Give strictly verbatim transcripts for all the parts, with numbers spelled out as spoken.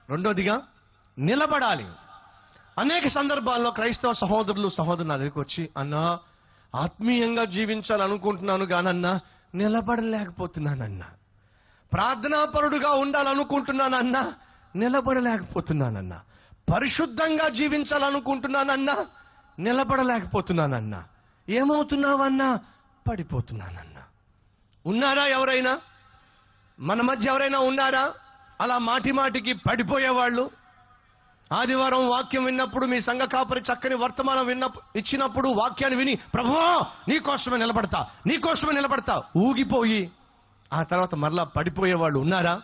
రెండోదిగా నిలబడాలి. అనేక సందర్భాల్లో క్రైస్తవ సహోదరులు సహోదరులు నా దగ్గరికి వచ్చి, అన్నా ఆత్మీయంగా జీవించాలనుకుంటున్నాను గానన్నా నిలబడలేకపోతున్నానన్నా, ప్రార్థనాపరుడుగా ఉండాలనుకుంటున్నానన్నా నిలబడలేకపోతున్నానన్నా, పరిశుద్ధంగా జీవించాలనుకుంటున్నానన్నా నిలబడలేకపోతున్నానన్నా, ఏమవుతున్నావన్నా పడిపోతున్నానన్నా. ఉన్నారా ఎవరైనా? మన మధ్య ఎవరైనా ఉన్నారా అలా మాటి మాటికి పడిపోయేవాళ్ళు? ఆదివారం వాక్యం విన్నప్పుడు మీ సంఘ కాపరి చక్కని వర్తమానం విన్న ఇచ్చినప్పుడు వాక్యాన్ని విని, ప్రభువా నీకోసమే నిలబడతా నీకోసమే నిలబడతా ఊగిపోయి ఆ తర్వాత మరలా పడిపోయేవాళ్ళు ఉన్నారా?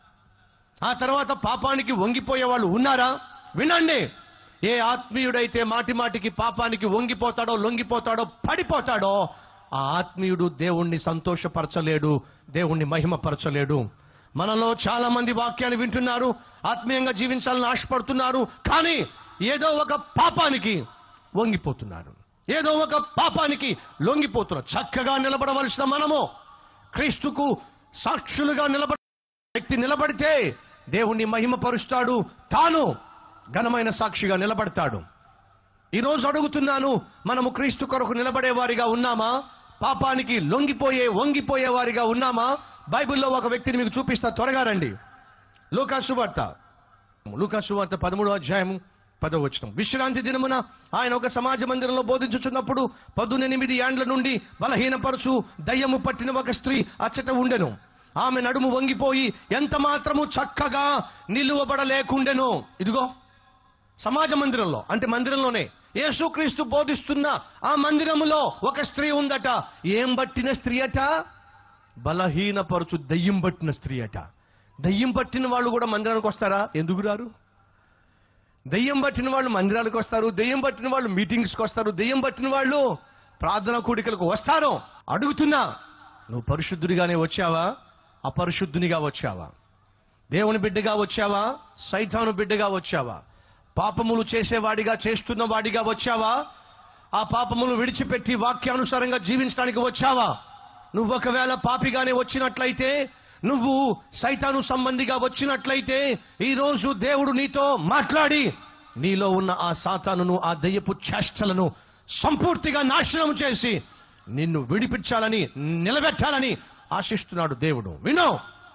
ఆ తర్వాత పాపానికి వంగిపోయేవాళ్ళు ఉన్నారా? వినండి, ఏ ఆత్మీయుడైతే మాటి మాటికి పాపానికి వంగిపోతాడో లొంగిపోతాడో పడిపోతాడో ఆ ఆత్మీయుడు దేవుణ్ణి సంతోషపరచలేడు, దేవుణ్ణి మహిమపరచలేడు. మనలో చాలా మంది వాక్యాన్ని వింటున్నారు, ఆత్మీయంగా జీవించాలని ఆశపడుతున్నారు, కానీ ఏదో ఒక పాపానికి వంగిపోతున్నారు, ఏదో ఒక పాపానికి లొంగిపోతున్నారు. చక్కగా నిలబడవలసిన మనము క్రీస్తుకు సాక్షులుగా నిలబడ వ్యక్తి నిలబడితే దేవుణ్ణి మహిమపరుస్తాడు, తాను ఘనమైన సాక్షిగా నిలబడతాడు. ఈరోజు అడుగుతున్నాను, మనము క్రీస్తు కొరకు నిలబడే వారిగా ఉన్నామా? పాపానికి లొంగిపోయే వంగిపోయే వారిగా ఉన్నామా? బైబిల్లో ఒక వ్యక్తిని మీకు చూపిస్తా, త్వరగా రండి. లూకా సువార్త లూకా సువార్త పదమూడో అధ్యాయము పదో వచనం. విశ్రాంతి దినమున ఆయన ఒక సమాజ మందిరంలో బోధించుచున్నప్పుడు పదునెనిమిది ఏండ్ల నుండి బలహీనపరచు దయ్యము పట్టిన ఒక స్త్రీ అచ్చట ఉండెను. ఆమె నడుము వంగిపోయి ఎంత మాత్రము చక్కగా నిలువబడలేకుండెను. ఇదిగో సమాజ మందిరంలో, అంటే మందిరంలోనే యేసుక్రీస్తు బోధిస్తున్న ఆ మందిరములో ఒక స్త్రీ ఉందట. ఏం పట్టిన స్త్రీ అట? బలహీనపరచు దయ్యం పట్టిన స్త్రీ అట. దయ్యం పట్టిన వాళ్ళు కూడా మందిరానికి వస్తారా? ఎందుకు రారు? దయ్యం పట్టిన వాళ్ళు మందిరాలకు వస్తారు, దయ్యం పట్టిన వాళ్ళు మీటింగ్స్కి వస్తారు, దయ్యం పట్టిన వాళ్ళు ప్రార్థనా కూడికలకు వస్తారు. అడుగుతున్నా, నువ్వు పరిశుద్ధుడిగానే వచ్చావా, అపరిశుద్ధునిగా వచ్చావా? దేవుని బిడ్డగా వచ్చావా, సైతాను బిడ్డగా వచ్చావా? పాపములు చేసేవాడిగా చేస్తున్న వాడిగా వచ్చావా, ఆ పాపములు విడిచిపెట్టి వాక్యానుసారంగా జీవించడానికి వచ్చావా? నువ్వు ఒకవేళ పాపిగానే వచ్చినట్లయితే, నువ్వు సైతాను సంబంధిగా వచ్చినట్లయితే, ఈరోజు దేవుడు నీతో మాట్లాడి నీలో ఉన్న ఆ సాతానును, ఆ దయ్యపు చేష్టలను సంపూర్తిగా నాశనం చేసి నిన్ను విడిపించాలని, నిలబెట్టాలని ఆశిస్తున్నాడు దేవుడు. వినో,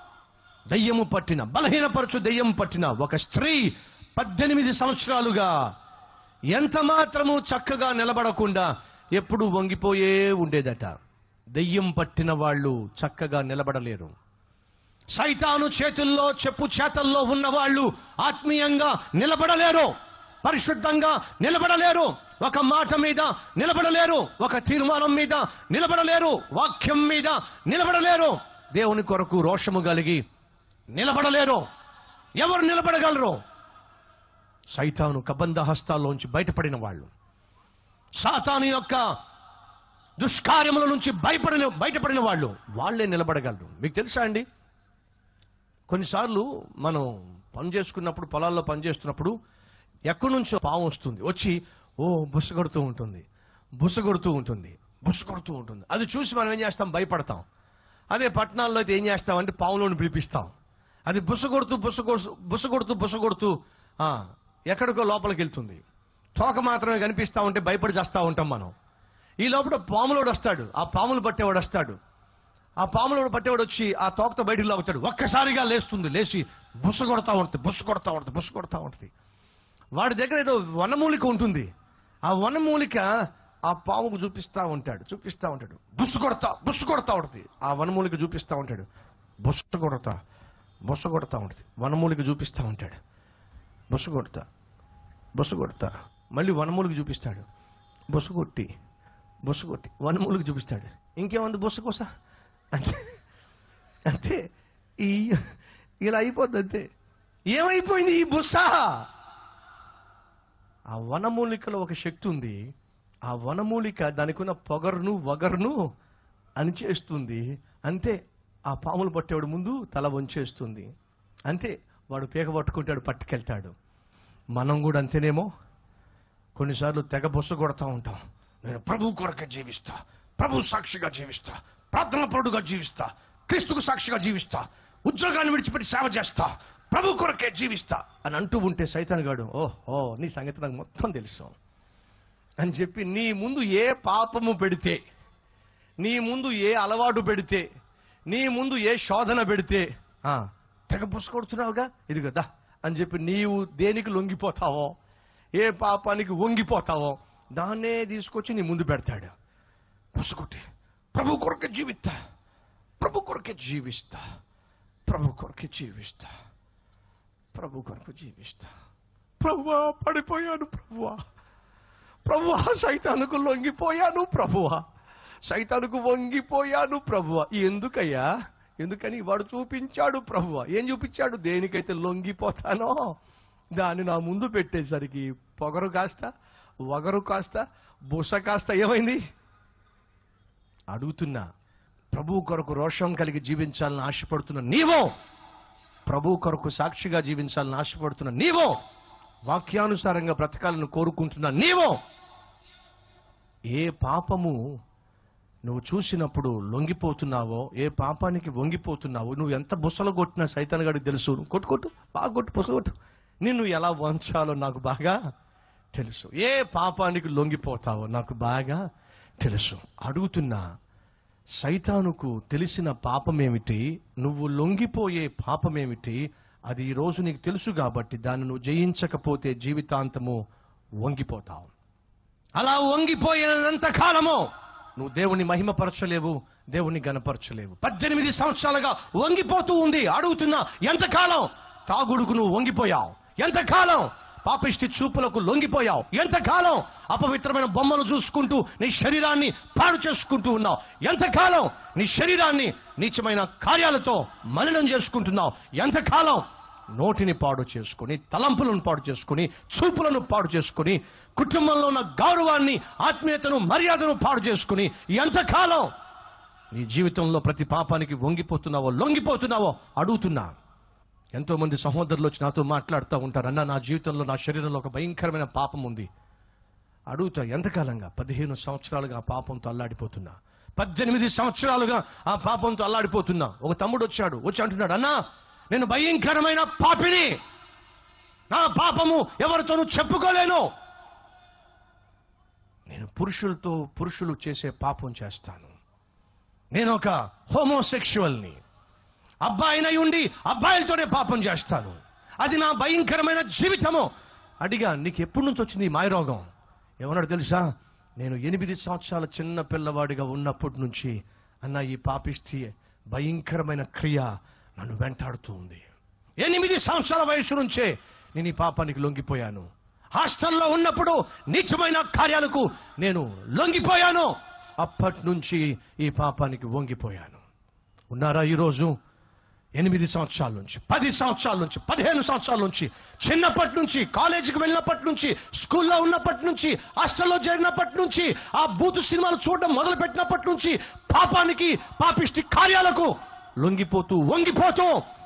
దయ్యము పట్టిన, బలహీనపరచు దయ్యం పట్టిన ఒక స్త్రీ పద్దెనిమిది సంవత్సరాలుగా ఎంత మాత్రము చక్కగా నిలబడకుండా ఎప్పుడు వంగిపోయే ఉండేదట. దయ్యం పట్టిన వాళ్ళు చక్కగా నిలబడలేరు. సైతాను చేతుల్లో, చెప్పు చేతల్లో ఉన్న వాళ్ళు ఆత్మీయంగా నిలబడలేరు, పరిశుద్ధంగా నిలబడలేరు, ఒక మాట మీద నిలబడలేరు, ఒక తీర్మానం మీద నిలబడలేరు, వాక్యం మీద నిలబడలేరు, దేవుని కొరకు రోషము కలిగి నిలబడలేరు. ఎవరు నిలబడగలరు? సైతాను కబంధ హస్తాల్లోంచి బయటపడిన వాళ్ళు, సాతాను యొక్క దుష్కార్యముల నుంచి భయపడిన బయటపడిన వాళ్ళు, వాళ్లే నిలబడగలరు. మీకు తెలుసా అండి, కొన్నిసార్లు మనం పని చేసుకున్నప్పుడు, పొలాల్లో పనిచేస్తున్నప్పుడు ఎక్కడి నుంచో పాము వస్తుంది, వచ్చి ఓ బుస కొడుతూ ఉంటుంది, బుస కొడుతూ ఉంటుంది, బుస కొడుతూ ఉంటుంది. అది చూసి మనం ఏం చేస్తాం? భయపడతాం. అదే పట్టణాల్లో అయితే ఏం చేస్తామంటే పాములను పిలిపిస్తాం. అది బుస కొడుతూ బుస కొడుతూ బుస కొడుతూ బుస కొడుతూ ఎక్కడికో లోపలికి వెళ్తుంది. తోక మాత్రమే కనిపిస్తా ఉంటే భయపడి చేస్తూ ఉంటాం మనం. ఈ లోపల పాములోడు వస్తాడు, ఆ పాములు పట్టేవాడు వస్తాడు. ఆ పాములోడు పట్టేవాడు వచ్చి ఆ తోకతో బయటికి లాగుతాడు. ఒక్కసారిగా లేస్తుంది, లేచి బుస కొడతా ఉంటుంది, బుస కొడతా ఉంటుంది, బుస కొడతా ఉంటుంది. వాడి దగ్గర ఏదో వనమూలిక ఉంటుంది. ఆ వనమూలిక ఆ పాముకు చూపిస్తా ఉంటాడు, చూపిస్తా ఉంటాడు. బుస కొడతా బుస కొడతా ఉంటుంది. ఆ వనమూలిక చూపిస్తా ఉంటాడు, బుస కొడతా బుస కొడతా ఉంటుంది. వనమూలిక చూపిస్తా ఉంటాడు, బుస కొడతా బుస కొడతా. మళ్ళీ వనమూలిక చూపిస్తాడు, బుస కొట్టి బుస కొట్టి వనమూలిక చూపిస్తాడు. ఇంకేముంది బుస కోస అంతే అంతే ఈ ఇలా అయిపోద్ది అంతే. ఏమైపోయింది ఈ బుస? ఆ వనమూలికలో ఒక శక్తి ఉంది. ఆ వనమూలిక దానికి ఉన్న పొగరును వగరును అణిచేస్తుంది. అంతే, ఆ పాములు పట్టేవాడు ముందు తల వంచేస్తుంది. అంతే, వాడు పీక పట్టుకుంటాడు, పట్టుకెళ్తాడు. మనం కూడా అంతేనేమో. కొన్నిసార్లు తెగ బొస్సు కొడతా ఉంటాం. నేను ప్రభు కొరకే జీవిస్తా, ప్రభు సాక్షిగా జీవిస్తా, ప్రార్థనా పరుడుగా జీవిస్తా, క్రీస్తుకు సాక్షిగా జీవిస్తా, ఉద్యోగాన్ని విడిచిపెట్టి సేవ చేస్తా, ప్రభు కొరకే జీవిస్తా అని అంటూ ఉంటే సైతాన్ గాడు ఓహో నీ సంగతి నాకు మొత్తం తెలుసు అని చెప్పి నీ ముందు ఏ పాపము పెడితే, నీ ముందు ఏ అలవాటు పెడితే, నీ ముందు ఏ శోధన పెడితే తెగ పుసుకొడుతున్నావుగా ఇది కదా అని చెప్పి నీవు దేనికి లొంగిపోతావో, ఏ పాపానికి వంగిపోతావో దాన్నే తీసుకొచ్చి నీ ముందు పెడతాడు. పుసుకొట్టి ప్రభు కొరకే జీవిస్తా, ప్రభు కొరకే జీవిస్తా, ప్రభు కొరకే జీవిస్తా, ప్రభు కొరకు జీవిస్తా. ప్రభువా పడిపోయాను, ప్రభువా ప్రభువా సైతానుకు లొంగిపోయాను, ప్రభువా సైతానుకు వంగిపోయాను, ప్రభువా. ఎందుకయ్యా? ఎందుకని వాడు చూపించాడు ప్రభువా. ఏం చూపించాడు? దేనికైతే లొంగిపోతానో దాన్ని నా ముందు పెట్టేసరికి పొగరు కాస్త, వగరు కాస్త, బుస కాస్త ఏమైంది? అడుగుతున్నా, ప్రభు కొరకు రోషం కలిగి జీవించాలని ఆశపడుతున్న నీవో, ప్రభు కొరకు సాక్షిగా జీవించాలని ఆశపడుతున్న నీవో, వాక్యానుసారంగా బ్రతకాలను కోరుకుంటున్న నీవో, ఏ పాపము నువ్వు చూసినప్పుడు లొంగిపోతున్నావో, ఏ పాపానికి వంగిపోతున్నావో, నువ్వు ఎంత బుసలు కొట్టినా సైతాన్ గాడికి తెలుసు. కొట్టు కొట్టు బాగా కొట్టు బుస కొట్టు, నిన్ను ఎలా వంచాలో నాకు బాగా తెలుసు. ఏ పాపానికి లొంగిపోతావో నాకు బాగా తెలుసు. అడుగుతున్నా, సైతానుకు తెలిసిన పాపమేమిటి? నువ్వు లొంగిపోయే పాపమేమిటి? అది ఈ రోజు నీకు తెలుసు కాబట్టి దాన్ని నువ్వు జయించకపోతే జీవితాంతము వంగిపోతావు. అలా వంగిపోయేంత కాలము నువ్వు దేవుని మహిమపరచలేవు, దేవుని గణపరచలేవు. పద్దెనిమిది సంవత్సరాలుగా వంగిపోతూ ఉంది. అడుగుతున్నా, ఎంతకాలం? తాగుడుకు నువ్వు వంగిపోయావు. ఎంతకాలం? పాపిష్టి చూపులకు లొంగిపోయావు. ఎంతకాలం? అపవిత్రమైన బొమ్మలు చూసుకుంటూ నీ శరీరాన్ని పాడు చేసుకుంటూ ఉన్నావు. ఎంతకాలం? నీ శరీరాన్ని నీచమైన కార్యాలతో మలినం చేసుకుంటున్నావు. ఎంతకాలం? నోటిని పాడు చేసుకుని, తలంపులను పాడు చేసుకుని, చూపులను పాడు చేసుకుని, కుటుంబంలో ఉన్న గౌరవాన్ని, ఆత్మీయతను, మర్యాదను పాడు చేసుకుని ఎంతకాలం నీ జీవితంలో ప్రతి పాపానికి వంగిపోతున్నావో, లొంగిపోతున్నావో అడుగుతున్నా. ఎంతో మంది సహోదరులు వచ్చి నాతో మాట్లాడుతూ ఉంటారు, అన్న నా జీవితంలో, నా శరీరంలో ఒక భయంకరమైన పాపం ఉంది. అడుగుతా, ఎంతకాలంగా? పదిహేను సంవత్సరాలుగా ఆ పాపంతో అల్లాడిపోతున్నా, పద్దెనిమిది సంవత్సరాలుగా ఆ పాపంతో అల్లాడిపోతున్నా. ఒక తమ్ముడు వచ్చాడు, వచ్చి అంటున్నాడు, అన్నా నేను భయంకరమైన పాపిని, నా పాపము ఎవరితోనూ చెప్పుకోలేను, నేను పురుషులతో పురుషులు చేసే పాపం చేస్తాను, నేను ఒక హోమోసెక్షువల్ని, అబ్బాయినై ఉండి అబ్బాయిలతోనే పాపం చేస్తాను, అది నా భయంకరమైన జీవితము. అడిగా, నీకు ఎప్పటి నుంచి వచ్చింది ఈ మాయరోగం? ఏమన్నాడు తెలుసా? నేను ఎనిమిది సంవత్సరాల చిన్న పిల్లవాడిగా ఉన్నప్పటి నుంచి అన్న ఈ పాపిష్టి భయంకరమైన క్రియ నన్ను వెంటాడుతూ ఉంది. ఎనిమిది సంవత్సరాల వయసు నుంచే నేను ఈ పాపానికి లొంగిపోయాను. హాస్టల్లో ఉన్నప్పుడు నీచమైన కార్యాలకు నేను లొంగిపోయాను. అప్పటి నుంచి ఈ పాపానికి వంగిపోయాను. ఉన్నారా ఈరోజు? ఎనిమిది సంవత్సరాల నుంచి, పది సంవత్సరాల నుంచి, పదిహేను సంవత్సరాల నుంచి, చిన్నప్పటి నుంచి, కాలేజీకి వెళ్ళినప్పటి నుంచి, స్కూల్లో ఉన్నప్పటి నుంచి, హాస్టల్లో చేరినప్పటి నుంచి, ఆ బూతు సినిమాలు చూడడం మొదలు పెట్టినప్పటి నుంచి పాపానికి, పాపిష్టి కార్యాలకు లొంగిపోతూ వంగిపోతూ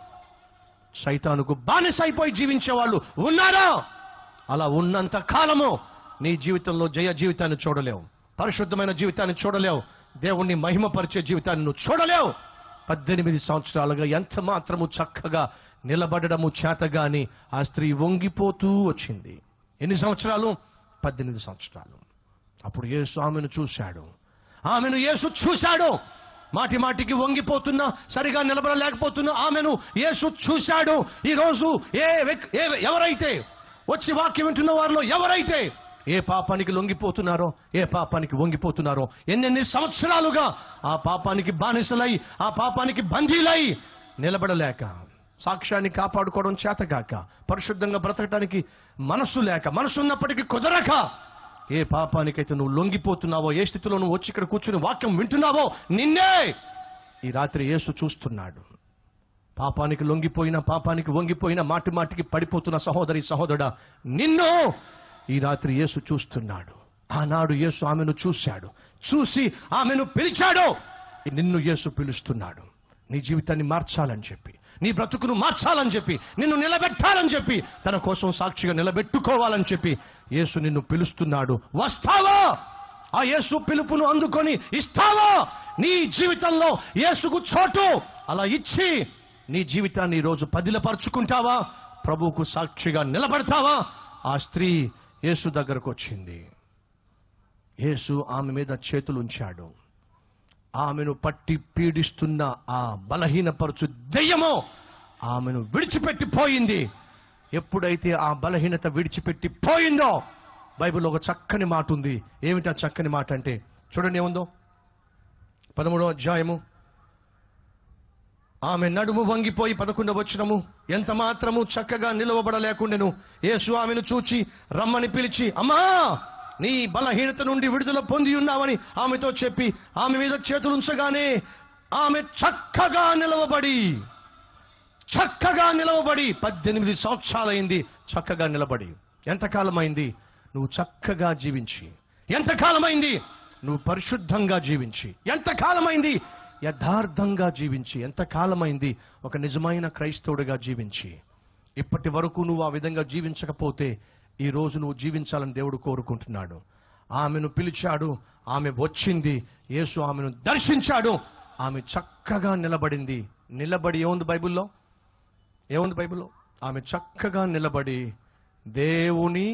సైతానుకు బానిసైపోయి జీవించే వాళ్ళు ఉన్నారా? అలా ఉన్నంత కాలము నీ జీవితంలో జయ జీవితాన్ని చూడలేవు, పరిశుద్ధమైన జీవితాన్ని చూడలేవు, దేవుణ్ణి మహిమపరిచే జీవితాన్ని నువ్వు చూడలేవు. పద్దెనిమిది సంవత్సరాలుగా ఎంత మాత్రము చక్కగా నిలబడము చేతగాని ఆ స్త్రీ వంగిపోతూ వచ్చింది. ఎన్ని సంవత్సరాలు? పద్దెనిమిది సంవత్సరాలు. అప్పుడు యేసు ఆమెను చూశాడు, ఆమెను యేసు చూశాడు. మాటి మాటికి వంగిపోతున్నా, సరిగా నిలబడలేకపోతున్నా ఆమెను యేసు చూశాడు. ఈ రోజు ఏ ఎవరైతే వచ్చి వాక్యం వింటున్న వారిలో ఎవరైతే ఏ పాపానికి లొంగిపోతున్నారో, ఏ పాపానికి వంగిపోతున్నారో, ఎన్నెన్ని సంవత్సరాలుగా ఆ పాపానికి బానిసలై, ఆ పాపానికి బందీలై నిలబడలేక, సాక్ష్యాన్ని కాపాడుకోవడం చేతగాక, పరిశుద్ధంగా బ్రతకడానికి మనస్సు లేక, మనసు ఉన్నప్పటికీ కుదరక, ఏ పాపానికైతే నువ్వు లొంగిపోతున్నావో, ఏ స్థితిలో నువ్వు వచ్చి ఇక్కడ కూర్చుని వాక్యం వింటున్నావో, నిన్నే ఈ రాత్రి యేసు చూస్తున్నాడు. పాపానికి లొంగిపోయిన, పాపానికి వంగిపోయిన, మాటి మాటికి పడిపోతున్న సహోదరి సహోదరుడా, నిన్ను ఈ రాత్రి యేసు చూస్తున్నాడు. ఆనాడు యేసు ఆమెను చూశాడు, చూసి ఆమెను పిలిచాడు. నిన్ను యేసు పిలుస్తున్నాడు. నీ జీవితాన్ని మార్చాలని చెప్పి, నీ బ్రతుకును మార్చాలని చెప్పి, నిన్ను నిలబెట్టాలని చెప్పి, తన కోసం సాక్షిగా నిలబెట్టుకోవాలని చెప్పి యేసు నిన్ను పిలుస్తున్నాడు. వస్తావా? ఆ యేసు పిలుపును అందుకొని ఇస్తావా? నీ జీవితంలో యేసుకు చోటు అలా ఇచ్చి నీ జీవితాన్ని ఈరోజు పదిలపరుచుకుంటావా? ప్రభువుకు సాక్షిగా నిలబడతావా? ఆ స్త్రీ యేసు దగ్గరకు వచ్చింది. యేసు ఆమె మీద చేతులు ఉంచాడు. ఆమెను పట్టి పీడిస్తున్న ఆ బలహీనపరచు దెయ్యమో ఆమెను విడిచిపెట్టి పోయింది. ఎప్పుడైతే ఆ బలహీనత విడిచిపెట్టి పోయిందో, బైబిల్లో ఒక చక్కని మాట ఉంది. ఏమిటా చక్కని మాట అంటే చూడండి ఏముందో. పదమూడవ అధ్యాయము. ఆమె నడుము వంగిపోయి పదకొండవ వచనము. ఎంత మాత్రము చక్కగా నిలవబడలేకుండెను. యేసు ఆమెను చూచి రమ్మని పిలిచి, అమ్మా, నీ బలహీనత నుండి విడుదల పొంది ఉన్నావని ఆమెతో చెప్పి ఆమె మీద చేతులుంచగానే ఆమె చక్కగా నిలవబడి చక్కగా నిలవబడి పద్దెనిమిది సంవత్సరాలైంది చక్కగా నిలబడి. ఎంతకాలమైంది నువ్వు చక్కగా జీవించి? ఎంతకాలమైంది నువ్వు పరిశుద్ధంగా జీవించి? ఎంతకాలమైంది యథార్థంగా జీవించి? ఎంతకాలమైంది ఒక నిజమైన క్రైస్తవుడిగా జీవించి? ఇప్పటి వరకు నువ్వు ఆ విధంగా జీవించకపోతే ఈ రోజు నువ్వు జీవించాలని దేవుడు కోరుకుంటున్నాడు. ఆమెను పిలిచాడు, ఆమె వచ్చింది, యేసు ఆమెను దర్శించాడు, ఆమె చక్కగా నిలబడింది. నిలబడి ఏముంది బైబిల్లో? ఏముంది బైబిల్లో? ఆమె చక్కగా నిలబడి దేవుని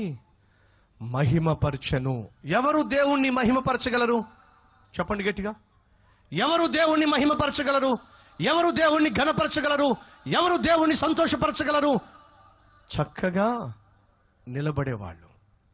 మహిమపరచెను. ఎవరు దేవుణ్ణి మహిమపరచగలరు? చెప్పండి గట్టిగా. ఎవరు దేవుణ్ణి మహిమపరచగలరు? ఎవరు దేవుణ్ణి ఘనపరచగలరు? ఎవరు దేవుణ్ణి సంతోషపరచగలరు? చక్కగా నిలబడేవాళ్ళు,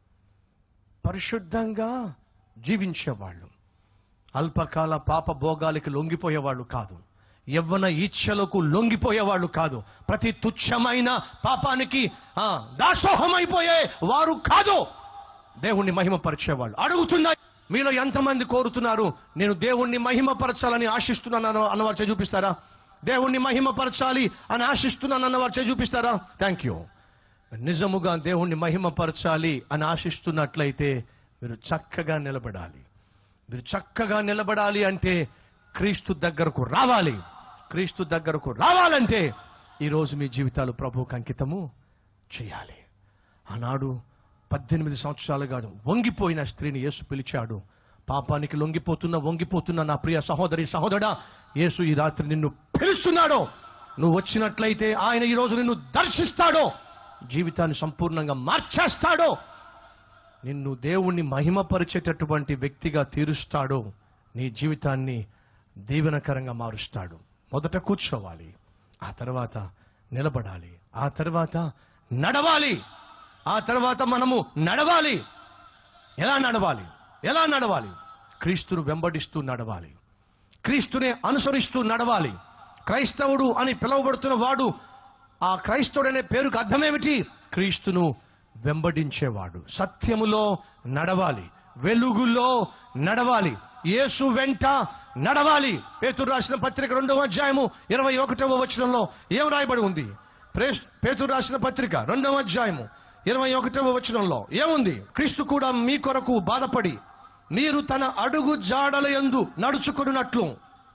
పరిశుద్ధంగా జీవించేవాళ్ళు, అల్పకాల పాప భోగాలకి లొంగిపోయేవాళ్ళు కాదు, యవ్వన ఇచ్ఛలకు లొంగిపోయేవాళ్ళు కాదు, ప్రతి తుచ్చమైన పాపానికి దాసోహమైపోయే వారు కాదు, దేవుణ్ణి మహిమపరిచేవాళ్ళు. అడుగుతున్నా, మీలో ఎంతమంది కోరుతున్నారు నేను దేవుణ్ణి మహిమపరచాలని ఆశిస్తున్నాను అన్నవారు చేయి చూపిస్తారా? దేవుణ్ణి మహిమపరచాలి అని ఆశిస్తున్నాను అన్నవారు చేయి చూపిస్తారా? Thank you. నిజముగా దేవుణ్ణి మహిమపరచాలి అని ఆశిస్తున్నట్లయితే మీరు చక్కగా నిలబడాలి. మీరు చక్కగా నిలబడాలి అంటే క్రీస్తు దగ్గరకు రావాలి. క్రీస్తు దగ్గరకు రావాలంటే ఈరోజు మీ జీవితాలు ప్రభువుకు అంకితము చేయాలి. ఆనాడు పద్దెనిమిది సంవత్సరాలుగా వంగిపోయిన స్త్రీని యేసు పిలిచాడు. పాపానికి లొంగిపోతున్న వంగిపోతున్న నా ప్రియ సహోదరి సహోదరుడా, యేసు ఈ రాత్రి నిన్ను పిలుస్తున్నాడు. నువ్వు వచ్చినట్లయితే ఆయన ఈరోజు నిన్ను దర్శిస్తాడో, జీవితాన్ని సంపూర్ణంగా మార్చేస్తాడో, నిన్ను దేవుణ్ణి మహిమపరిచేటటువంటి వ్యక్తిగా తీరుస్తాడో, నీ జీవితాన్ని దీవెనకరంగా మారుస్తాడు. మొదట కూర్చోవాలి, ఆ తర్వాత నిలబడాలి, ఆ తర్వాత నడవాలి, ఆ తర్వాత మనము నడవాలి. ఎలా నడవాలి? ఎలా నడవాలి? క్రీస్తును వెంబడిస్తూ నడవాలి, క్రీస్తునే అనుసరిస్తూ నడవాలి. క్రైస్తవుడు అని పిలువబడుతున్న వాడు, ఆ క్రైస్తవుడనే పేరుకు అర్థమేమిటి? క్రీస్తును వెంబడించేవాడు. సత్యములో నడవాలి, వెలుగులో నడవాలి, యేసు వెంట నడవాలి. పేతురు రాసిన పత్రిక రెండవ అధ్యాయము ఇరవై ఒకటవ వచనంలో ఏం రాయబడి ఉంది? పేతురు రాసిన పత్రిక రెండవ అధ్యాయము ఇరవై ఒకటవ వచనంలో ఏముంది? క్రీస్తు కూడా మీ కొరకు బాధపడి మీరు తన అడుగు జాడల యందు నడుచుకున్నట్లు.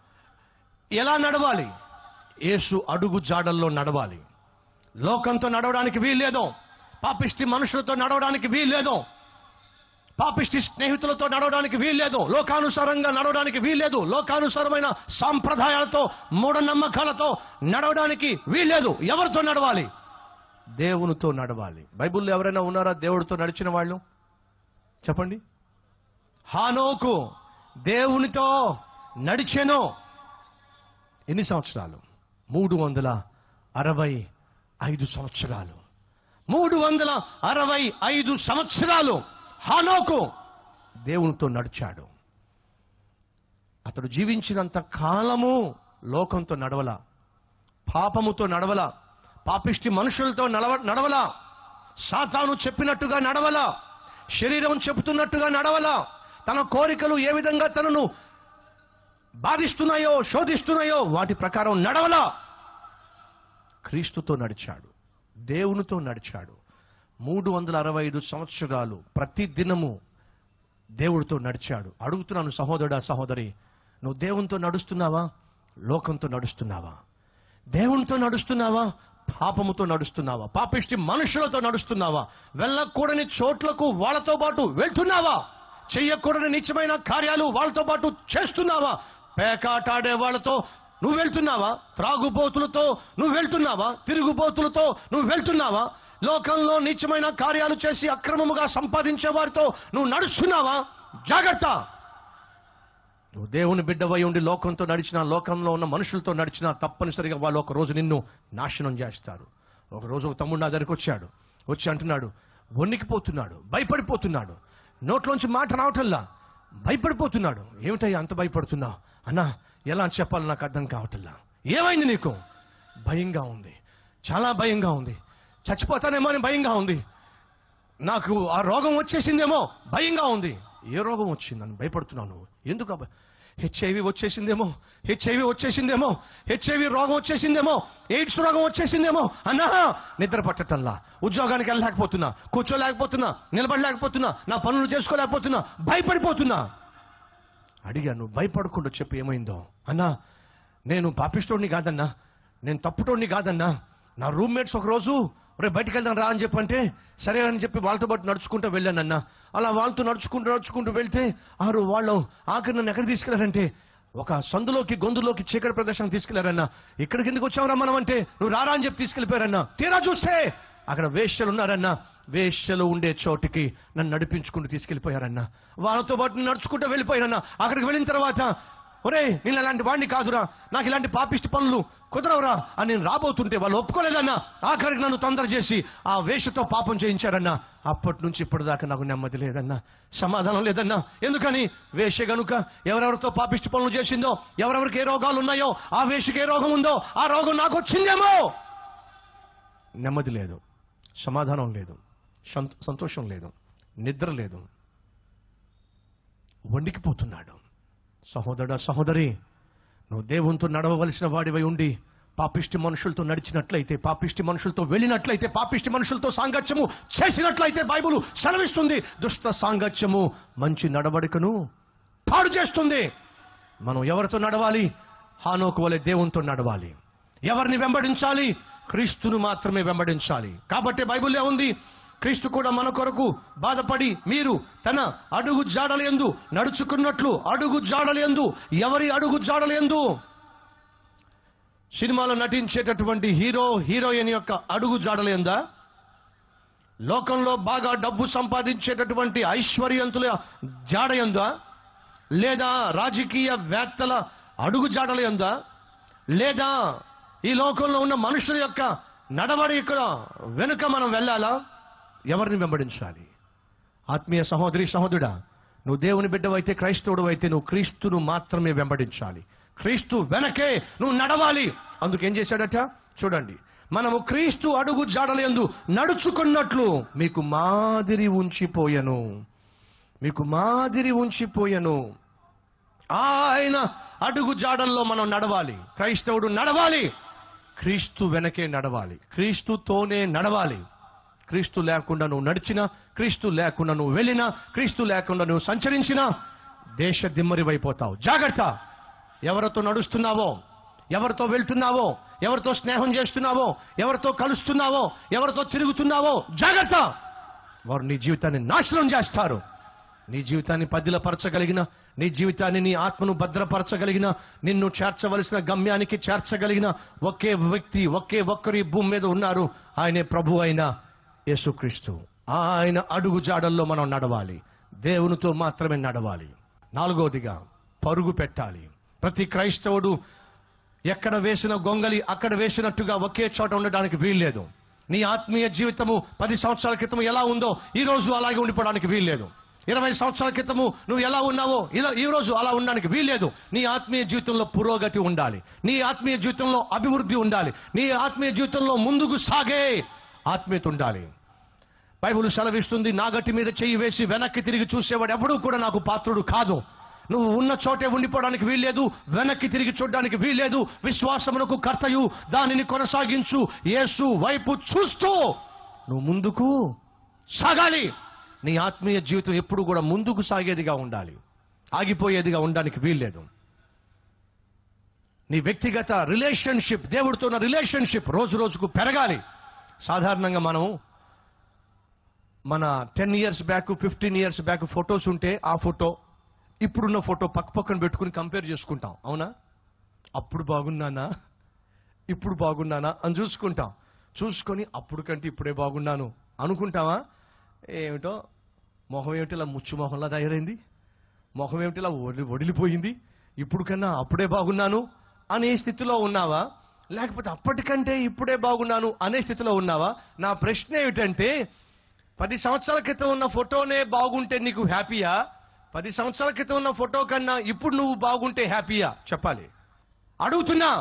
ఎలా నడవాలి? యేసు అడుగు జాడల్లో నడవాలి. లోకంతో నడవడానికి వీల్లేదు, పాపిష్టి మనుషులతో నడవడానికి వీల్లేదు, పాపిష్టి స్నేహితులతో నడవడానికి వీల్లేదు, లోకానుసారంగా నడవడానికి వీల్లేదు, లోకానుసారమైన సాంప్రదాయాలతో మూఢనమ్మకాలతో నడవడానికి వీల్లేదు. ఎవరితో నడవాలి? దేవునితో నడవాలి. బైబిల్లో ఎవరైనా ఉన్నారా దేవుడితో నడిచిన వాళ్ళు? చెప్పండి. హానోకు దేవునితో నడిచెను. ఎన్ని సంవత్సరాలు? మూడు వందల అరవై ఐదు సంవత్సరాలు. మూడు వందల అరవై ఐదు సంవత్సరాలు హానోకు దేవునితో నడిచాడు. అతడు జీవించినంత కాలము లోకంతో నడవల, పాపముతో నడవల, పాపిష్టి మనుషులతో నడవ నడవల సాతాను చెప్పినట్టుగా నడవల, శరీరం చెబుతున్నట్టుగా నడవల, తన కోరికలు ఏ విధంగా తనను బాధిస్తున్నాయో శోధిస్తున్నాయో వాటి ప్రకారం నడవల. క్రీస్తుతో నడిచాడు, దేవునితో నడిచాడు. మూడు వందల అరవై ఐదు సంవత్సరాలు ప్రతి దినము దేవుడితో నడిచాడు. అడుగుతున్నాను సహోదరుడా సహోదరి, నువ్వు దేవునితో నడుస్తున్నావా? లోకంతో నడుస్తున్నావా? దేవునితో నడుస్తున్నావా? పాపముతో నడుస్తున్నావా? పాపిష్టి మనుషులతో నడుస్తున్నావా? వెళ్ళకూడని చోట్లకు వాళ్ళతో పాటు వెళ్తున్నావా? చెయ్యకూడని నిత్యమైన కార్యాలు వాళ్ళతో పాటు చేస్తున్నావా? పేకాటాడే వాళ్ళతో నువ్వు వెళ్తున్నావా? త్రాగుబోతులతో నువ్వు వెళ్తున్నావా? తిరుగుబోతులతో నువ్వు వెళ్తున్నావా? లోకంలో నీచమైన కార్యాలు చేసి అక్రమముగా సంపాదించే వారితో నువ్వు నడుస్తున్నావా? జాగ్రత్త. నువ్వు దేవుని బిడ్డవై ఉండి లోకంతో నడిచినా, లోకంలో ఉన్న మనుషులతో నడిచినా తప్పనిసరిగా వాళ్ళు ఒక రోజు నిన్ను నాశనం చేస్తారు. ఒక రోజు ఒక తమ్ముడు నా దగ్గరికి వచ్చాడు. వచ్చి అంటున్నాడు, వణికిపోతున్నాడు, భయపడిపోతున్నాడు, నోట్లోంచి మాట రావటంలా భయపడిపోతున్నాడు. ఏమిటయ్యా అంత భయపడుతున్నావు? అన్నా, ఎలా అని చెప్పాలి నాకు అర్థం కావటంలా. ఏమైంది నీకు? భయంగా ఉంది, చాలా భయంగా ఉంది, చచ్చిపోతానేమో అని భయంగా ఉంది, నాకు ఆ రోగం వచ్చేసిందేమో భయంగా ఉంది. ఏ రోగం వచ్చింది? నన్ను భయపడుతున్నాను. ఎందుకు? హెచ్ఐవి వచ్చేసిందేమో, హెచ్ఐవి వచ్చేసిందేమో, హెచ్ఐవి రోగం వచ్చేసిందేమో, ఎయిడ్స్ రోగం వచ్చేసిందేమో. అన్నా, నిద్ర పట్టటంలా, ఉద్యోగానికి వెళ్ళలేకపోతున్నా, కూర్చోలేకపోతున్నా, నిలబడలేకపోతున్నా, నా పనులు చేసుకోలేకపోతున్నా, భయపడిపోతున్నా. అడిగా, నువ్వు భయపడకుండా చెప్పు ఏమైందో. అన్నా, నేను పాపిస్తోడిని కాదన్నా, నేను తప్పుటోడిని కాదన్నా. నా రూమ్మేట్స్ ఒకరోజు రే బయటికి వెళ్దాం రా అని చెప్పంటే సరే అని చెప్పి వాళ్ళతో పాటు నడుచుకుంటూ వెళ్ళానన్నా. అలా వాళ్ళతో నడుచుకుంటూ నడుచుకుంటూ వెళ్తే ఆరు వాళ్ళు ఆఖరి నన్ను ఎక్కడ తీసుకెళ్లారంటే ఒక సందులోకి, గొంతులోకి, చీకటి ప్రదేశానికి తీసుకెళ్లారన్నా. ఇక్కడికి ఎందుకు వచ్చావురా మనం అంటే, నువ్వు రారా అని చెప్పి తీసుకెళ్లిపోయారన్నా. తీరా చూస్తే అక్కడ వేశ్యలు ఉన్నారన్నా. వేశ్యలు ఉండే చోటికి నన్ను నడిపించుకుంటూ తీసుకెళ్లిపోయారన్నా. వాళ్ళతో పాటు నడుచుకుంటూ వెళ్ళిపోయారన్నా. అక్కడికి వెళ్ళిన తర్వాత, ఒరే నేను ఇలాంటి వాడిని కాదురా, నాకు ఇలాంటి పాపిష్టి పనులు కుదరవురా అని నేను రాబోతుంటే వాళ్ళు ఒప్పుకోలేదన్నా. ఆఖరికి నన్ను తొందర చేసి ఆ వేషతో పాపం చేయించారన్నా. అప్పటి నుంచి ఇప్పటిదాకా నాకు నెమ్మది లేదన్నా, సమాధానం లేదన్నా. ఎందుకని? వేష గనుక ఎవరెవరితో పాపిష్టి పనులు చేసిందో, ఎవరెవరికి ఏ రోగాలు ఉన్నాయో, ఆ వేషకి ఏ రోగం ఉందో ఆ రోగం నాకు వచ్చిందేమో. నెమ్మది లేదు, సమాధానం లేదు, సంతోషం లేదు, నిద్ర లేదు, వణికిపోతున్నాడు. సహోదరుడా, సహోదరి, నువ్వు దేవునితో నడవవలసిన వాడివై ఉండి పాపిష్టి మనుషులతో నడిచినట్లయితే, పాపిష్టి మనుషులతో వెళ్ళినట్లయితే, పాపిష్టి మనుషులతో సాంగత్యము చేసినట్లయితే బైబిల్ సెలవిస్తుంది, దుష్ట సాంగత్యము మంచి నడవడికను పాడు చేస్తుంది. మనం ఎవరితో నడవాలి? హానోకు వలె దేవునితో నడవాలి. ఎవరిని వెంబడించాలి? క్రీస్తును మాత్రమే వెంబడించాలి. కాబట్టి బైబిల్లో ఉంది, క్రీస్తు కూడా మన కొరకు బాధపడి మీరు తన అడుగు జాడలయందు నడుచుకున్నట్లు. అడుగు జాడలయందు, ఎవరి అడుగు జాడలయందు? సినిమాలో నటించేటటువంటి హీరో హీరోయిన్ యొక్క అడుగు జాడలయందా? లోకంలో బాగా డబ్బు సంపాదించేటటువంటి ఐశ్వర్యంతుల జాడయందా? లేదా రాజకీయ వేత్తల అడుగు జాడలయందా? లేదా ఈ లోకంలో ఉన్న మనుషుల యొక్క నడవడిక వెనుక మనం వెళ్ళాలా? ఎవరిని వెంబడించాలి? ఆత్మీయ సహోదరి, సహోదరుడా, నువ్వు దేవుని బిడ్డవైతే, క్రైస్తవుడు అయితే నువ్వు క్రీస్తును మాత్రమే వెంబడించాలి. క్రీస్తు వెనకే నువ్వు నడవాలి. అందుకేం చేశాడట చూడండి, మనము క్రీస్తు అడుగు జాడలందు నడుచుకున్నట్లు మీకు మాదిరి ఉంచిపోయెను, మీకు మాదిరి ఉంచిపోయెను. ఆయన అడుగు జాడల్లో మనం నడవాలి. క్రైస్తవుడు నడవాలి, క్రీస్తు వెనకే నడవాలి, క్రీస్తుతోనే నడవాలి. క్రీస్తు లేకుండా నువ్వు నడిచినా, క్రీస్తు లేకుండా నువ్వు వెళ్ళినా, క్రీస్తు లేకుండా నువ్వు సంచరించినా దేశ దిమ్మరివైపోతావు. జాగ్రత్త. ఎవరితో నడుస్తున్నావో, ఎవరితో వెళ్తున్నావో, ఎవరితో స్నేహం చేస్తున్నావో, ఎవరితో కలుస్తున్నావో, ఎవరితో తిరుగుతున్నావో జాగ్రత్త. వారు నీ జీవితాన్ని నాశనం చేస్తారు. నీ జీవితాన్ని పదిలపరచగలిగిన, నీ జీవితాన్ని, నీ ఆత్మను భద్రపరచగలిగిన, నిన్ను చేర్చవలసిన గమ్యానికి చేర్చగలిగిన ఒకే వ్యక్తి, ఒకే ఒక్కరి భూమి మీద ఉన్నారు. ఆయనే ప్రభు అయిన యేసుక్రీస్తు. ఆయన అడుగు జాడల్లో మనం నడవాలి, దేవునితో మాత్రమే నడవాలి. నాలుగోదిగా పరుగు పెట్టాలి. ప్రతి క్రైస్తవుడు ఎక్కడ వేసిన గొంగలి అక్కడ వేసినట్టుగా ఒకే చోట ఉండడానికి వీల్లేదు. నీ ఆత్మీయ జీవితము పది సంవత్సరాల క్రితం ఎలా ఉందో ఈ రోజు అలాగే ఉండిపోవడానికి వీల్లేదు. ఇరవై సంవత్సరాల క్రితము నువ్వు ఎలా ఉన్నావో ఇలా ఈ రోజు అలా ఉండడానికి వీల్లేదు. నీ ఆత్మీయ జీవితంలో పురోగతి ఉండాలి, నీ ఆత్మీయ జీవితంలో అభివృద్ధి ఉండాలి, నీ ఆత్మీయ జీవితంలో ముందుకు సాగే ఆత్మీయత ఉండాలి. బైబిల్ సెలవిస్తుంది, నాగటి మీద చెయ్యి వేసి వెనక్కి తిరిగి చూసేవాడు ఎవడూ కూడా నాకు పాత్రుడు కాదు. నువ్వు ఉన్న చోటే ఉండిపోవడానికి వీల్లేదు, వెనక్కి తిరిగి చూడడానికి వీల్లేదు. విశ్వాసమునకు కర్తయు దానిని కొనసాగించు యేసు వైపు చూస్తూ నువ్వు ముందుకు సాగాలి. నీ ఆత్మీయ జీవితం ఎప్పుడు కూడా ముందుకు సాగేదిగా ఉండాలి, ఆగిపోయేదిగా ఉండడానికి వీల్లేదు. నీ వ్యక్తిగత రిలేషన్షిప్, దేవుడితో ఉన్న రిలేషన్షిప్ రోజు రోజుకు పెరగాలి. సాధారణంగా మనం మన ten years back, fifteen years back photos ఉంటే ఆ ఫోటో ఇప్పుడున్న ఫోటో పక్క పక్కన పెట్టుకుని కంపేర్ చేసుకుంటాం. అవునా? అప్పుడు బాగున్నానా, ఇప్పుడు బాగున్నానా అని చూసుకుంటాం. చూసుకొని అప్పుడు కంటే ఇప్పుడే బాగున్నాను అనుకుంటావా? ఏమిటో మొహం ఏమిటి ఇలా ముచ్చు మొహంలా తయారైంది, మొహం ఏమిటి ఇలా వడి వడిలిపోయింది, ఇప్పుడు కన్నా అప్పుడే బాగున్నాను అనే స్థితిలో ఉన్నావా? లేకపోతే అప్పటికంటే ఇప్పుడే బాగున్నాను అనే స్థితిలో ఉన్నావా? నా ప్రశ్న ఏమిటంటే, పది సంవత్సరాల క్రితం ఉన్న ఫోటోనే బాగుంటే నీకు హ్యాపీయా? పది సంవత్సరాల క్రితం ఉన్న ఫోటో కన్నా ఇప్పుడు నువ్వు బాగుంటే హ్యాపీయా? చెప్పాలి, అడుగుతున్నా.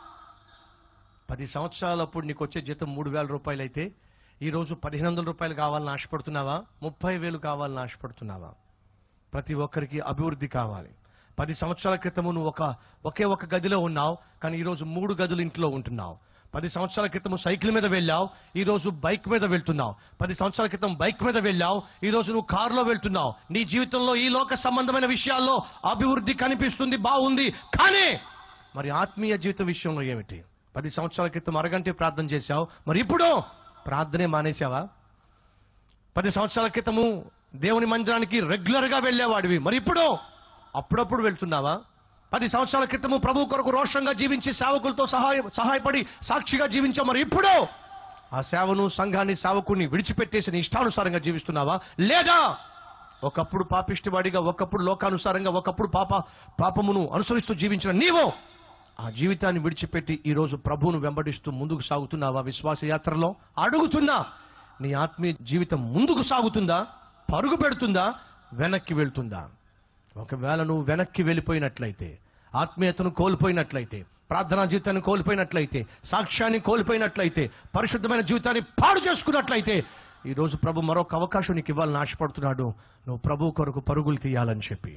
పది సంవత్సరాలప్పుడు నీకు వచ్చే జీతం మూడు వేల రూపాయలు అయితే ఈరోజు పదిహేను వందల రూపాయలు కావాలని ఆశపడుతున్నావా? ముప్పై వేలు కావాలని ఆశపడుతున్నావా? ప్రతి ఒక్కరికి అభివృద్ధి కావాలి. పది సంవత్సరాల క్రితము నువ్వు ఒక ఒకే ఒక గదిలో ఉన్నావు, కానీ ఈరోజు మూడు గదులు ఇంట్లో ఉంటున్నావు. పది సంవత్సరాల క్రితం సైకిల్ మీద వెళ్ళావు, ఈరోజు బైక్ మీద వెళ్తున్నావు. పది సంవత్సరాల క్రితం బైక్ మీద వెళ్ళావు, ఈరోజు నువ్వు కారులో వెళ్తున్నావు. నీ జీవితంలో ఈ లోక సంబంధమైన విషయాల్లో అభివృద్ధి కనిపిస్తుంది, బాగుంది. కానీ మరి ఆత్మీయ జీవిత విషయంలో ఏమిటి? పది సంవత్సరాల క్రితం అరగంటే ప్రార్థన చేశావు, మరి ఇప్పుడు ప్రార్థనే మానేశావా? పది సంవత్సరాల క్రితము దేవుని మందిరానికి రెగ్యులర్ గా వెళ్ళేవాడివి, మరి ఇప్పుడు అప్పుడప్పుడు వెళ్తున్నావా? పది సంవత్సరాల క్రితము ప్రభు కొరకు రోషంగా జీవించి సేవకులతో సహాయ సహాయపడి సాక్షిగా జీవించావు, మరి ఇప్పుడు ఆ సేవను, సంఘాన్ని, సేవకుని విడిచిపెట్టేసి నీ ఇష్టానుసారంగా జీవిస్తున్నావా? లేదా ఒకప్పుడు పాపిష్టివాడిగా, ఒకప్పుడు లోకానుసారంగా, ఒకప్పుడు పాప పాపమును అనుసరిస్తూ జీవించిన నీవు ఆ జీవితాన్ని విడిచిపెట్టి ఈరోజు ప్రభువును వెంబడిస్తూ ముందుకు సాగుతున్నావా? విశ్వాస యాత్రలో అడుగుతున్నా. నీ ఆత్మీయ జీవితం ముందుకు సాగుతుందా, పరుగు పెడుతుందా, వెనక్కి వెళ్తుందా? ఒకవేళ నువ్వు వెనక్కి వెళ్ళిపోయినట్లయితే, ఆత్మీయతను కోల్పోయినట్లయితే, ప్రార్థనా జీవితాన్ని కోల్పోయినట్లయితే, సాక్ష్యాన్ని కోల్పోయినట్లయితే, పరిశుద్ధమైన జీవితాన్ని పాడు చేసుకున్నట్లయితే, ఈరోజు ప్రభు మరొక అవకాశం నీకు ఇవ్వాలని ఆశపడుతున్నాడు. నువ్వు ప్రభు కొరకు పరుగులు తీయాలని చెప్పి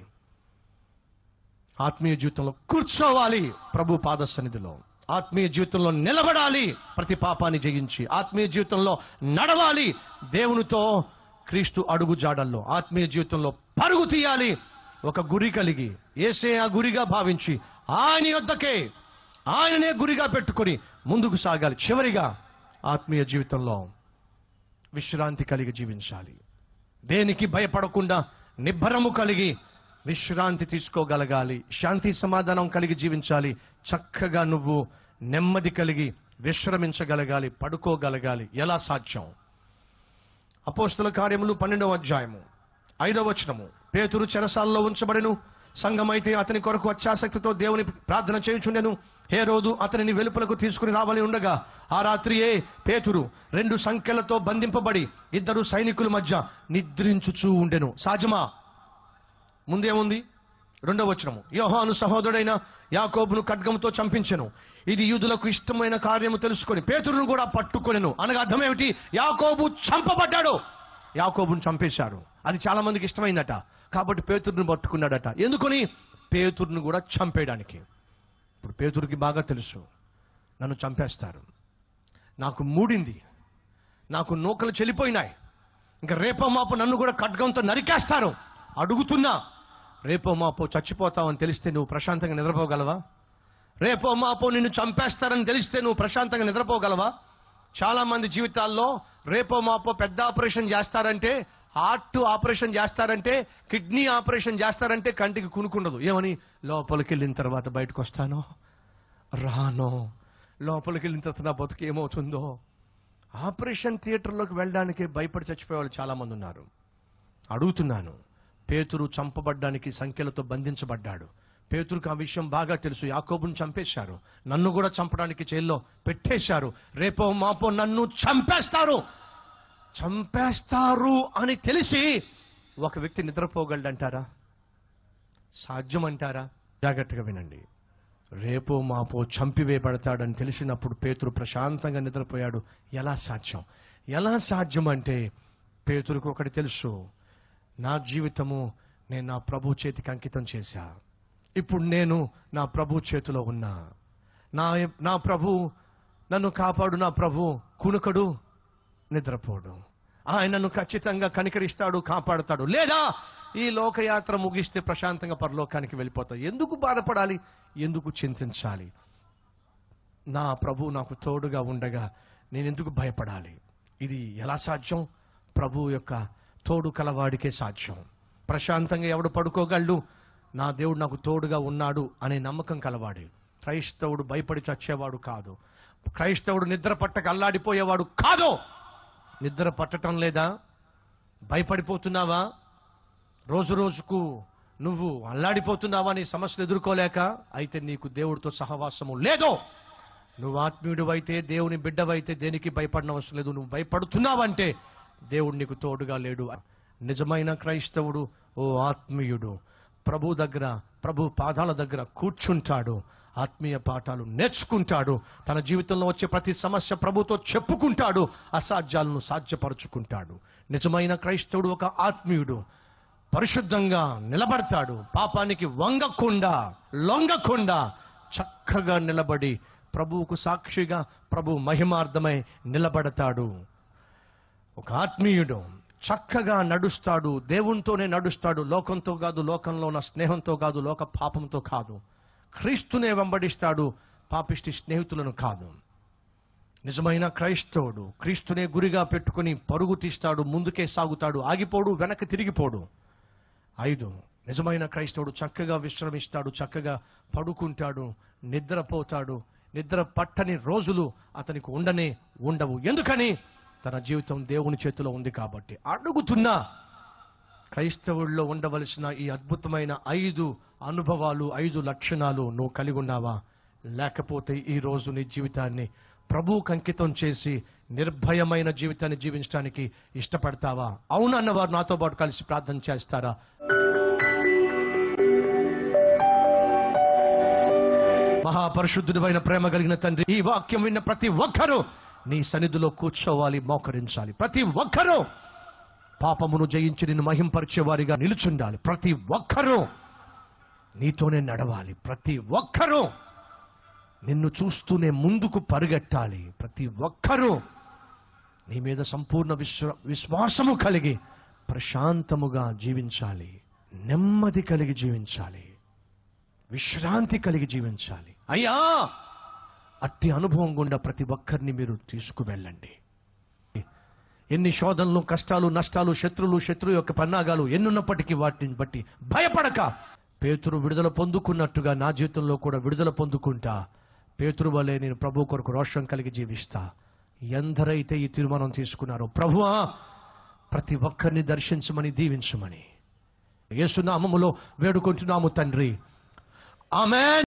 ఆత్మీయ జీవితంలో కూర్చోవాలి, ప్రభు పాద సన్నిధిలో ఆత్మీయ జీవితంలో నిలబడాలి, ప్రతి పాపాన్ని జయించి ఆత్మీయ జీవితంలో నడవాలి, దేవునితో క్రీస్తు అడుగు జాడల్లో ఆత్మీయ జీవితంలో పరుగు తీయాలి. ఒక గురి కలిగి, యేసే ఆ గురిగా భావించి ఆయన యొద్దకే, ఆయననే గురిగా పెట్టుకొని ముందుకు సాగాలి. చివరిగా ఆత్మీయ జీవితంలో విశ్రాంతి కలిగి జీవించాలి. దేనికి భయపడకుండా నిబ్బరము కలిగి విశ్రాంతి తీసుకోగలగాలి. శాంతి సమాధానం కలిగి జీవించాలి. చక్కగా నువ్వు నెమ్మది కలిగి విశ్రమించగలగాలి, పడుకోగలగాలి. ఎలా సాధ్యం? అపోస్తల కార్యములు పన్నెండవ అధ్యాయము ఐదవ వచనము. పేతురు చెరసాలలో ఉంచబడెను, సంఘమైతే అతని కొరకు అత్యాసక్తితో దేవుని ప్రార్థన చేయుచుండెను. హేరోదు అతనిని వెలుపలకు తీసుకుని రావాలి ఉండగా ఆ రాత్రియే పేతురు రెండు సంఖ్యలతో బంధింపబడి ఇద్దరు సైనికుల మధ్య నిద్రించుచూ ఉండెను. సాజమా? ముందేముంది? రెండవ వచనము. యోహాను సహోదరుడైన యాకోబును ఖడ్గంతో చంపించెను. ఇది యూదులకు ఇష్టమైన కార్యము తెలుసుకొని పేతురును కూడా పట్టుకొనెను. అనగా అర్థం ఏమిటి? యాకోబు చంపబడ్డాడు, యాకోబును చంపేశారు. అది చాలా మందికి ఇష్టమైందట, కాబట్టి పేతురును పట్టుకున్నాడట. ఎందుకని? పేతురును కూడా చంపేయడానికి. ఇప్పుడు పేతురుకి బాగా తెలుసు, నన్ను చంపేస్తారు, నాకు మూడింది, నాకు నూకలు చెల్లిపోయినాయి, ఇంకా రేపో మాపో నన్ను కూడా ఖడ్గంతో నరికేస్తారు. అడుగుతున్నా, రేపో మాపో చచ్చిపోతావని తెలిస్తే నువ్వు ప్రశాంతంగా నిద్రపోగలవా? రేపో మాపో నిన్ను చంపేస్తారని తెలిస్తే నువ్వు ప్రశాంతంగా నిద్రపోగలవా? చాలా మంది జీవితాల్లో రేపో మాపో పెద్ద ఆపరేషన్ చేస్తారంటే, హార్ట్ ఆపరేషన్ చేస్తారంటే, కిడ్నీ ఆపరేషన్ చేస్తారంటే కంటికి కునుకుండదు. ఏమని? లోపలికి వెళ్ళిన తర్వాత బయటకు వస్తానో రానో, లోపలికి వెళ్ళిన తర్వాత నా బతుకు ఏమవుతుందో. ఆపరేషన్ థియేటర్లోకి వెళ్ళడానికి భయపడి చచ్చిపోయేవాళ్ళు చాలా మంది ఉన్నారు. అడుగుతున్నాను, పేతురు చంపబడ్డానికి సంఖ్యలతో బంధించబడ్డాడు. పేతురుకు ఆ విషయం బాగా తెలుసు. యాకోబును చంపేశారు, నన్ను కూడా చంపడానికి జైల్లో పెట్టేశారు, రేపో మాపో నన్ను చంపేస్తారు చంపేస్తారు అని తెలిసి ఒక వ్యక్తి నిద్రపోగలడంటారా? సాధ్యమంటారా? జాగ్రత్తగా వినండి. రేపో మాపో చంపివేయబడతాడని తెలిసినప్పుడు పేతురు ప్రశాంతంగా నిద్రపోయాడు. ఎలా సాధ్యం? ఎలా సాధ్యం అంటే, పేతురుకు ఒకటి తెలుసు, నా జీవితము నేను నా ప్రభు చేతికి అంకితం చేశా. ఇప్పుడు నేను నా ప్రభు చేతిలో ఉన్నా. నా నా ప్రభు నన్ను కాపాడు. నా ప్రభు కునుకడు, నిద్రపోడు. ఆయనను ఖచ్చితంగా కనికరిస్తాడు, కాపాడుతాడు. లేదా ఈ లోకయాత్ర ముగిస్తే ప్రశాంతంగా పరలోకానికి వెళ్ళిపోతాడు. ఎందుకు బాధపడాలి? ఎందుకు చింతించాలి? నా ప్రభు నాకు తోడుగా ఉండగా నేనెందుకు భయపడాలి? ఇది ఎలా సాధ్యం? ప్రభు యొక్క తోడు కలవాడికే సాధ్యం. ప్రశాంతంగా ఎవడు పడుకోగలడు? నా దేవుడు నాకు తోడుగా ఉన్నాడు అనే నమ్మకం కలవాడే. క్రైస్తవుడు భయపడి చచ్చేవాడు కాదు. క్రైస్తవుడు నిద్ర పట్టక అల్లాడిపోయేవాడు కాదు. నిద్ర పట్టడం లేదా? భయపడిపోతున్నావా? రోజు రోజుకు నువ్వు అల్లాడిపోతున్నావా నీ సమస్యలు ఎదుర్కోలేక? అయితే నీకు దేవుడితో సహవాసము లేదు. నువ్వు ఆత్మీయుడివైతే, దేవుని బిడ్డవైతే దేనికి భయపడిన అవసరం లేదు. నువ్వు భయపడుతున్నావంటే దేవుడు నీకు తోడుగా లేడు. నిజమైన క్రైస్తవుడు, ఓ ఆత్మీయుడు, ప్రభు దగ్గర, ప్రభు పాదాల దగ్గర కూర్చుంటాడు, ఆత్మీయ పాఠాలు నేర్చుకుంటాడు, తన జీవితంలో వచ్చే ప్రతి సమస్య ప్రభుతో చెప్పుకుంటాడు, అసాధ్యాలను సాధ్యపరుచుకుంటాడు. నిజమైన క్రైస్తవుడు ఒక ఆత్మీయుడు పరిశుద్ధంగా నిలబడతాడు. పాపానికి వంగకుండా, లొంగకుండా చక్కగా నిలబడి ప్రభువుకు సాక్షిగా, ప్రభు మహిమార్థమై నిలబడతాడు. ఒక ఆత్మీయుడు చక్కగా నడుస్తాడు, దేవునితోనే నడుస్తాడు. లోకంతో కాదు, లోకంలో ఉన్న స్నేహంతో కాదు, లోక పాపంతో కాదు. క్రీస్తునే వెంబడిస్తాడు, పాపిష్టి స్నేహితులను కాదు. నిజమైన క్రైస్తవుడు క్రీస్తునే గురిగా పెట్టుకుని పరుగు తీస్తాడు, ముందుకే సాగుతాడు, ఆగిపోడు, వెనక్కి తిరిగిపోడు. ఐదు, నిజమైన క్రైస్తవుడు చక్కగా విశ్రమిస్తాడు, చక్కగా పడుకుంటాడు, నిద్రపోతాడు. నిద్ర పట్టని రోజులు అతనికి ఉండనే ఉండవు. ఎందుకని? తన జీవితం దేవుని చేతిలో ఉంది కాబట్టి. అడుగుతున్నా, క్రైస్తవుల్లో ఉండవలసిన ఈ అద్భుతమైన ఐదు అనుభవాలు, ఐదు లక్షణాలు నువ్వు కలిగి ఉన్నావా? లేకపోతే ఈ రోజు నీ జీవితాన్ని ప్రభువుకు అంకితం చేసి నిర్భయమైన జీవితాన్ని జీవించడానికి ఇష్టపడతావా? అవునన్నవారు నాతో పాటు కలిసి ప్రార్థన చేస్తారా? మహాపరిశుద్ధుడైన ప్రేమ కలిగిన తండ్రి, ఈ వాక్యం విన్న ప్రతి ఒక్కరూ నీ సన్నిధిలో కూర్చోవాలి, మోకరించాలి. ప్రతి ఒక్కరూ పాపమును జయించి నిన్ను మహింపరిచే వారిగా నిలుచుండాలి. ప్రతి ఒక్కరూ నీతోనే నడవాలి. ప్రతి ఒక్కరూ నిన్ను చూస్తూనే ముందుకు పరిగెట్టాలి. ప్రతి ఒక్కరూ నీ మీద సంపూర్ణ విశ్వ విశ్వాసము కలిగి ప్రశాంతముగా జీవించాలి, నెమ్మది కలిగి జీవించాలి, విశ్రాంతి కలిగి జీవించాలి. అయ్యా, అట్టి అనుభవం గుండా ప్రతి ఒక్కరిని మీరు తీసుకువెళ్ళండి. ఎన్ని శోధనలు, కష్టాలు, నష్టాలు, శత్రులు, శత్రువు యొక్క పన్నాగాలు ఎన్నున్నప్పటికీ వాటిని బట్టి భయపడక, పేతురు విడుదల పొందుకున్నట్టుగా నా జీవితంలో కూడా విడుదల పొందుకుంటా, పేతురు వలె నేను ప్రభు కొరకు రోషం కలిగి జీవిస్తా. ఎందరైతే ఈ తీర్మానం తీసుకున్నారో, ప్రభువా ప్రతి ఒక్కరిని దర్శించమని, దీవించమని యేసు నామములో వేడుకుంటున్నాము తండ్రి. ఆమేన్.